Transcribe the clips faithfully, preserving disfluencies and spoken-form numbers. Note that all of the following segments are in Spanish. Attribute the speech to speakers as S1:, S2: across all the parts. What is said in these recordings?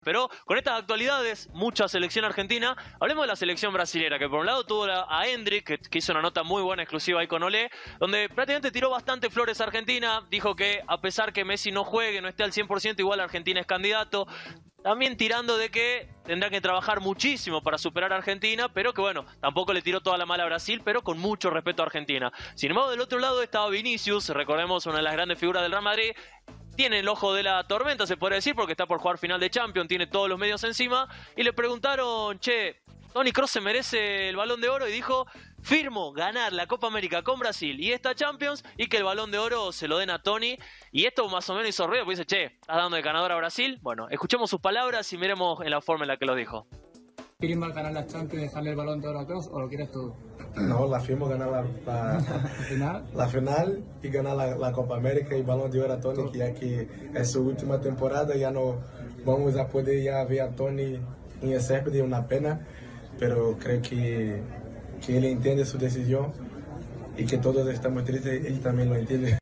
S1: Pero con estas actualidades, mucha selección argentina, hablemos de la selección brasilera, que por un lado tuvo a Endrick, que, que hizo una nota muy buena exclusiva ahí con Olé, donde prácticamente tiró bastante flores a Argentina, dijo que a pesar que Messi no juegue, no esté al cien por ciento, igual Argentina es candidato. También tirando de que tendrá que trabajar muchísimo para superar a Argentina, pero que bueno, tampoco le tiró toda la mala a Brasil, pero con mucho respeto a Argentina. Sin embargo, del otro lado estaba Vinicius, recordemos una de las grandes figuras del Real Madrid. Tiene el ojo de la tormenta, se podría decir, porque está por jugar final de Champions, tiene todos los medios encima. Y le preguntaron, che, Toni Kroos se merece el Balón de Oro, y dijo, firmo ganar la Copa América con Brasil y esta Champions, y que el Balón de Oro se lo den a Toni. Y esto más o menos hizo ruido, porque dice, che, ¿estás dando de ganador a Brasil? Bueno, escuchemos sus palabras y miremos en la forma en la que lo dijo.
S2: ¿Firmas ganar la Champions y dejarle el Balón de Oro a Kroos o lo quieres tú?
S3: No, la firmo ganar la, la,
S2: ¿La final?
S3: La final y ganar la, la Copa América y Balón de Oro a Toni, que ya que es su última temporada, ya no vamos a poder ya ver a Toni en el césped, es una pena, pero creo que, que él entiende su decisión y que todos estamos tristes, él también lo entiende.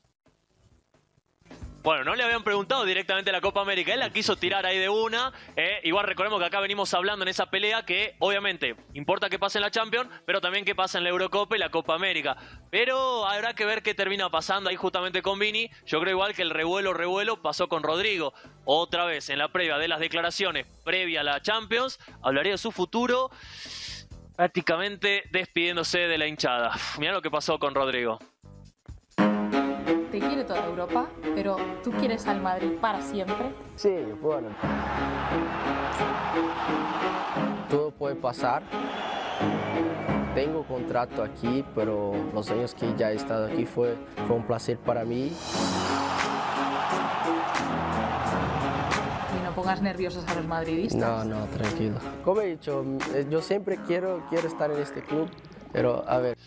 S1: Bueno, no le habían preguntado directamente a la Copa América, él la quiso tirar ahí de una. Eh, igual recordemos que acá venimos hablando en esa pelea que obviamente importa que pase en la Champions, pero también que pase en la Eurocopa y la Copa América. Pero habrá que ver qué termina pasando ahí justamente con Vini. Yo creo igual que el revuelo, revuelo pasó con Rodrigo. Otra vez en la previa de las declaraciones previa a la Champions, hablaría de su futuro, prácticamente despidiéndose de la hinchada. Mirá lo que pasó con Rodrigo.
S4: Te quiere toda Europa, pero tú quieres al Madrid para siempre.
S5: Sí, bueno. Todo puede pasar. Tengo contrato aquí, pero los años que ya he estado aquí fue, fue un placer para mí.
S4: Y no pongas nerviosos a los madridistas.
S5: No, no, tranquilo. Como he dicho, yo siempre quiero, quiero estar en este club, pero a ver.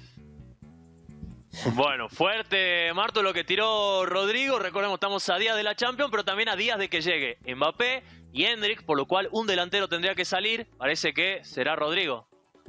S1: Bueno, fuerte, Marto, lo que tiró Rodrigo. Recordemos, estamos a días de la Champions, pero también a días de que llegue Mbappé y Endrick, por lo cual un delantero tendría que salir. Parece que será Rodrigo.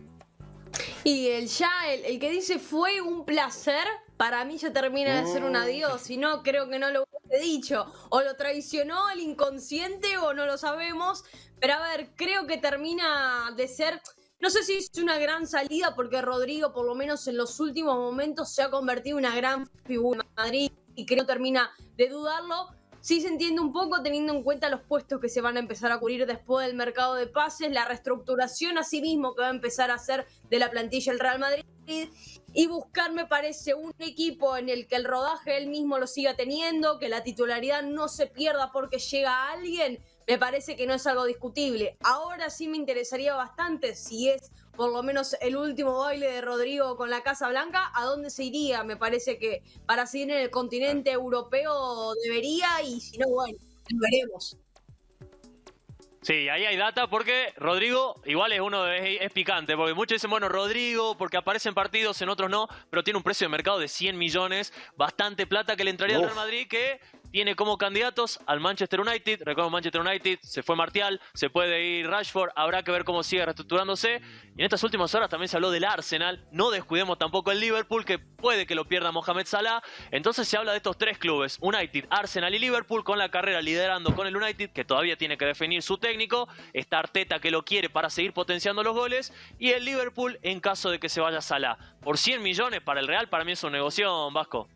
S6: Y el ya, el, el que dice fue un placer, para mí ya termina de ser un adiós. Si no, creo que no lo hubiese dicho. O lo traicionó el inconsciente o no lo sabemos. Pero a ver, creo que termina de ser... No sé si es una gran salida porque Rodrigo, por lo menos en los últimos momentos, se ha convertido en una gran figura en Madrid y creo que termina de dudarlo. Sí se entiende un poco teniendo en cuenta los puestos que se van a empezar a cubrir después del mercado de pases, la reestructuración asimismo que va a empezar a hacer de la plantilla el Real Madrid y buscar, me parece, un equipo en el que el rodaje él mismo lo siga teniendo, que la titularidad no se pierda porque llega alguien. Me parece que no es algo discutible. Ahora sí me interesaría bastante si es por lo menos el último baile de Rodrigo con la Casa Blanca, ¿a dónde se iría? Me parece que para seguir en el continente europeo debería, y si no, bueno, veremos.
S1: Sí, ahí hay data porque Rodrigo igual es uno de, es, es picante, porque muchos dicen, bueno, Rodrigo, porque aparece en partidos, en otros no, pero tiene un precio de mercado de cien millones, bastante plata que le entraría Uf. al Real Madrid, que tiene como candidatos al Manchester United. Recuerdo, Manchester United, se fue Martial, se puede ir Rashford, habrá que ver cómo sigue reestructurándose. Y en estas últimas horas también se habló del Arsenal, no descuidemos tampoco el Liverpool, que puede que lo pierda Mohamed Salah. Entonces se habla de estos tres clubes, United, Arsenal y Liverpool, con la carrera liderando con el United, que todavía tiene que definir su técnico. Está Arteta, que lo quiere para seguir potenciando los goles, y el Liverpool en caso de que se vaya Salah. Por cien millones para el Real, para mí es un negocio, Vasco.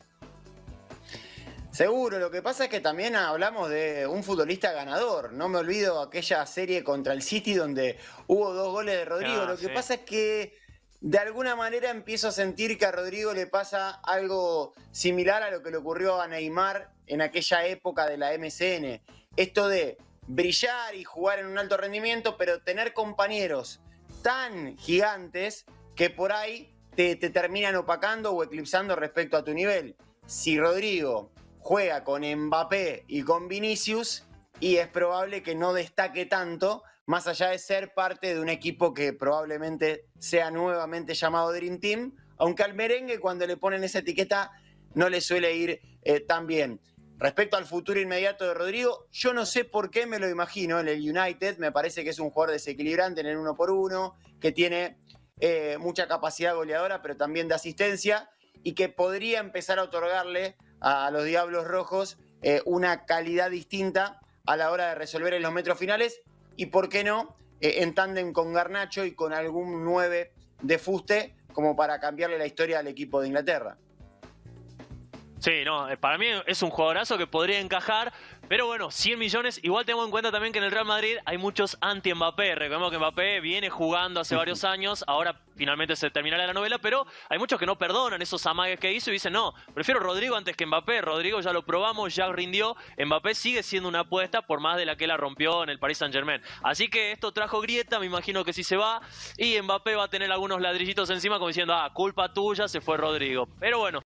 S7: Seguro, lo que pasa es que también hablamos de un futbolista ganador. No me olvido aquella serie contra el City donde hubo dos goles de Rodrigo. Ah, lo que sí. pasa es que de alguna manera empiezo a sentir que a Rodrigo le pasa algo similar a lo que le ocurrió a Neymar en aquella época de la M S N. Esto de brillar y jugar en un alto rendimiento, pero tener compañeros tan gigantes que por ahí te, te terminan opacando o eclipsando respecto a tu nivel. Si Rodrigo juega con Mbappé y con Vinicius, y es probable que no destaque tanto, más allá de ser parte de un equipo que probablemente sea nuevamente llamado Dream Team, aunque al merengue cuando le ponen esa etiqueta no le suele ir eh, tan bien. Respecto al futuro inmediato de Rodrigo, yo no sé por qué me lo imagino en el United. Me parece que es un jugador desequilibrante en el uno por uno, que tiene eh, mucha capacidad goleadora, pero también de asistencia, y que podría empezar a otorgarle a los Diablos Rojos eh, una calidad distinta a la hora de resolver en los metros finales y, ¿por qué no?, eh, en tándem con Garnacho y con algún nueve de fuste como para cambiarle la historia al equipo de Inglaterra.
S1: Sí, no, para mí es un jugadorazo que podría encajar, pero bueno, cien millones. Igual tengo en cuenta también que en el Real Madrid hay muchos anti-Mbappé. Recordemos que Mbappé viene jugando hace varios años, ahora finalmente se terminará la novela, pero hay muchos que no perdonan esos amagues que hizo y dicen, no, prefiero Rodrigo antes que Mbappé. Rodrigo ya lo probamos, ya rindió. Mbappé sigue siendo una apuesta por más de la que la rompió en el Paris Saint-Germain. Así que esto trajo grieta, me imagino que sí se va, y Mbappé va a tener algunos ladrillitos encima como diciendo, ah, culpa tuya, se fue Rodrigo. Pero bueno,